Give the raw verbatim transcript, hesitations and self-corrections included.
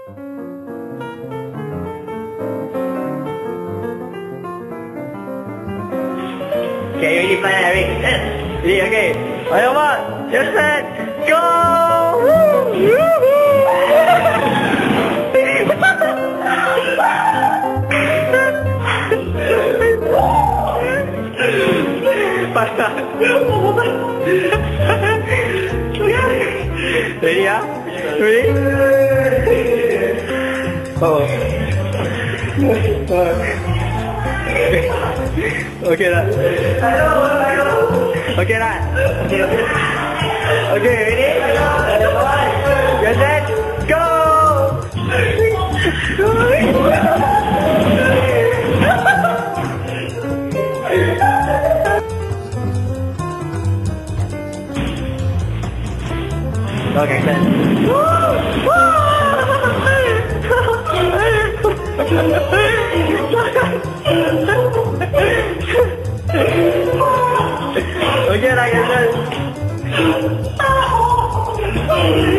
Okay, ready, fly, ready, ready, okay. On your mark, get set, go! Pasal. Ready, ah? Ready? Oh. Okay lah. Okay lah. Okay, ready? Get set, go! Okay, set. Okay lah, guys.